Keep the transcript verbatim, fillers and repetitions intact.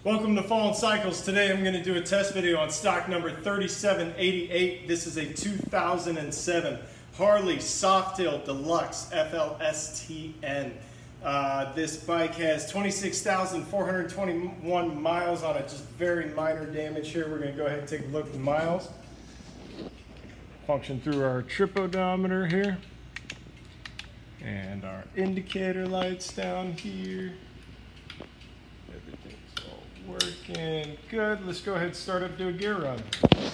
Welcome to Fallen Cycles. Today I'm going to do a test video on stock number thirty-seven eighty-eight. This is a two thousand seven Harley Softail Deluxe F L S T N. Uh, this bike has twenty-six thousand four hundred twenty-one miles on it, just very minor damage here. We're going to go ahead and take a look at the miles. Function through our trip odometer here. And our indicator lights down here. Everything's all working good. Let's go ahead and start up, do a gear run.